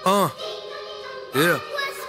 Yeah.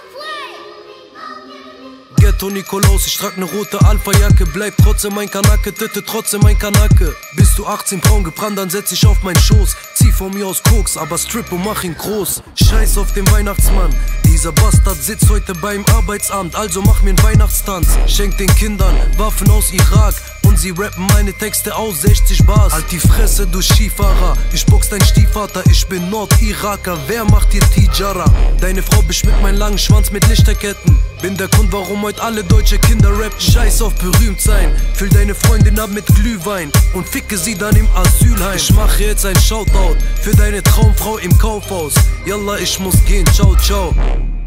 Ghetto Nikolaus, ich trag ne rote Alpha-Jacke. Bleib trotzdem ein Kanake, Titte trotzdem ein Kanake. Bist du 18 braun gebrannt, dann setz dich auf meinen Schoß. Zieh von mir aus Koks, aber strip und mach ihn groß. Scheiß auf den Weihnachtsmann, dieser Bastard sitzt heute beim Arbeitsamt. Also mach mir 'n Weihnachtstanz. Schenk den Kindern Waffen aus Irak und sie rappen meine Texte aus 60 Bars. Halt die Fresse, du Skifahrer, ich box dein Stiefvater. Ich bin Nord-Iraker, wer macht dir Tijara? Deine Frau beschmückt meinen langen Schwanz mit Lichterketten. Bin der Grund, warum heute alle deutsche Kinder rappen. Scheiß auf berühmt sein, füll deine Freundin ab mit Glühwein und ficke sie dann im Asylheim. Ich mache jetzt ein Shoutout für deine Traumfrau im Kaufhaus. Yalla, ich muss gehen, ciao, ciao.